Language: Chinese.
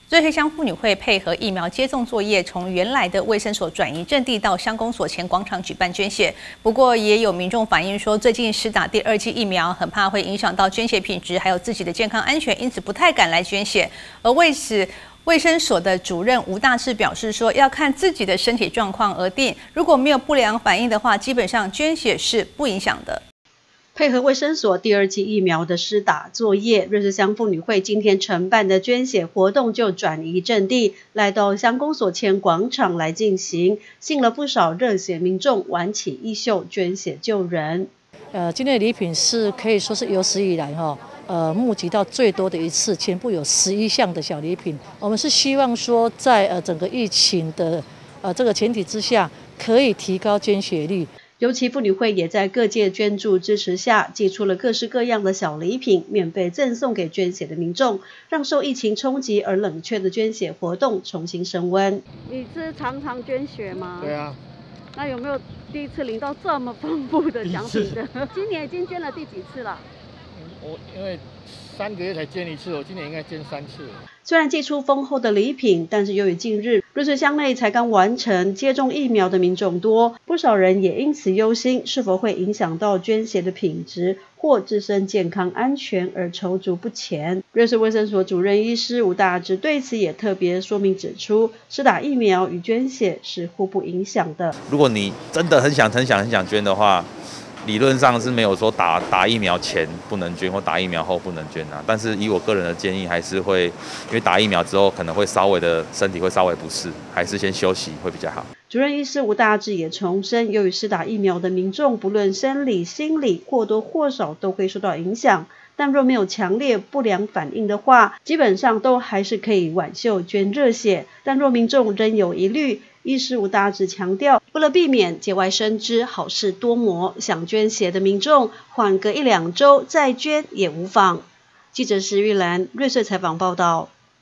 瑞穗乡妇女会配合疫苗接种作业，从原来的卫生所转移阵地到乡公所前广场举办捐血。不过，也有民众反映说，最近施打第2剂疫苗，很怕会影响到捐血品质，还有自己的健康安全，因此不太敢来捐血。而为此，卫生所的主任吴大志表示说，要看自己的身体状况而定，如果没有不良反应的话，基本上捐血是不影响的。 配合卫生所第2剂疫苗的施打作业，瑞穗乡妇女会今天承办的捐血活动就转移阵地，来到乡公所前广场来进行，吸引了不少热血民众挽起衣袖捐血救人。 今天的礼品是可以说是有史以来募集到最多的一次，全部有11项的小礼品。我们是希望说，在整个疫情的这个前提之下，可以提高捐血率。 尤其妇女会也在各界捐助支持下，寄出了各式各样的小礼品，免费赠送给捐血的民众，让受疫情冲击而冷却的捐血活动重新升温。 你是常常捐血吗？ 对啊。 那有没有第一次领到这么丰富的奖品的？今年已经捐了第几次了？ 我因为3个月才捐1次，我今年应该捐3次。 虽然寄出丰厚的礼品，但是由于近日瑞穗乡内才刚完成接种疫苗的民众多，不少人也因此忧心是否会影响到捐血的品质或自身健康安全而踌躇不前。瑞穗卫生所主任医师吴大志对此也特别说明指出，施打疫苗与捐血是互不影响的。 如果你真的很想捐的话，理论上是没有说打疫苗前不能捐或打疫苗后不能捐啊，但是以我个人的建议，还是会因为打疫苗之后可能会身体会稍微不适，还是先休息会比较好。 主任医师吴大志也重申，由于施打疫苗的民众不论生理、心理或多或少都会受到影响，但若没有强烈不良反应的话，基本上都还是可以挽袖捐热血。但若民众仍有疑虑，医师吴大志强调，为了避免节外生枝、好事多磨，想捐血的民众缓个1-2周再捐也无妨。记者石玉兰瑞穗采访报道。